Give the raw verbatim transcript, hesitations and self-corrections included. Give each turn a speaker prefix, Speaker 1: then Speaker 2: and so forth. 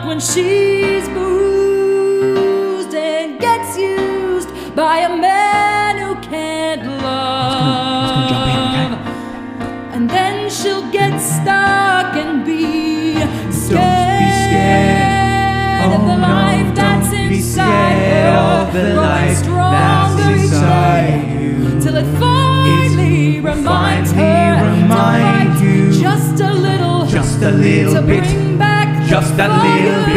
Speaker 1: when she's bruised and gets used by a man who can't love.
Speaker 2: Let's go, let's go jump in, okay?
Speaker 1: And then she'll get stuck and be scared,
Speaker 2: Don't be scared.
Speaker 1: of the
Speaker 2: Oh,
Speaker 1: life
Speaker 2: no,
Speaker 1: that's
Speaker 2: don't be
Speaker 1: inside
Speaker 2: scared
Speaker 1: her,
Speaker 2: of the
Speaker 1: growing
Speaker 2: life
Speaker 1: stronger
Speaker 2: that's
Speaker 1: each
Speaker 2: inside
Speaker 1: day,
Speaker 2: you.
Speaker 1: till it finally
Speaker 2: It
Speaker 1: reminds
Speaker 2: finally
Speaker 1: her
Speaker 2: remind
Speaker 1: to fight
Speaker 2: you
Speaker 1: just a little,
Speaker 2: just a little
Speaker 1: to
Speaker 2: bit,
Speaker 1: bring back
Speaker 2: just
Speaker 1: the
Speaker 2: a little
Speaker 1: fire.
Speaker 2: bit.